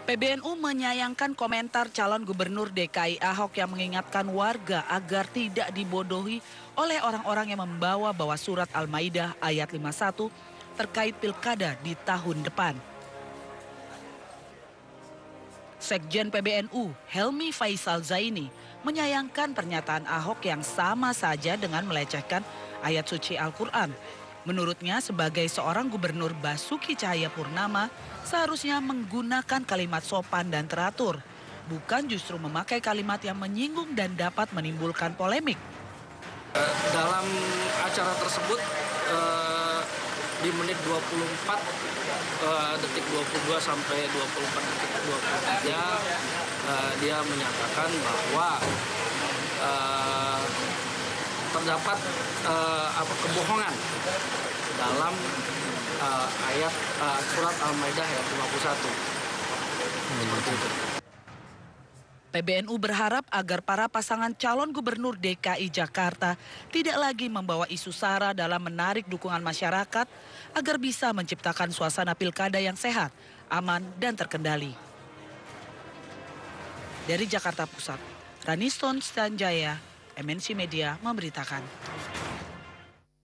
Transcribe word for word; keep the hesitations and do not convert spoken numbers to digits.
P B N U menyayangkan komentar calon gubernur D K I Ahok yang mengingatkan warga agar tidak dibodohi oleh orang-orang yang membawa-bawa surat Al-Maidah ayat lima puluh satu terkait pilkada di tahun depan. Sekjen P B N U, Helmi Faisal Zaini, menyayangkan pernyataan Ahok yang sama saja dengan melecehkan ayat suci Al-Quran. Menurutnya, sebagai seorang gubernur Basuki Cahayapurnama, seharusnya menggunakan kalimat sopan dan teratur, bukan justru memakai kalimat yang menyinggung dan dapat menimbulkan polemik. Dalam acara tersebut, eh, di menit dua puluh empat eh, detik dua puluh dua sampai dua puluh empat detik dua puluh tiga, eh, dia menyatakan bahwa eh, terdapat uh, apa kebohongan dalam uh, ayat uh, surat Al-Maidah ayat lima puluh satu. Seperti itu. P B N U berharap agar para pasangan calon gubernur D K I Jakarta tidak lagi membawa isu sara dalam menarik dukungan masyarakat agar bisa menciptakan suasana pilkada yang sehat, aman, dan terkendali. Dari Jakarta Pusat, Raniston Stanjaya, M N C Media memberitakan.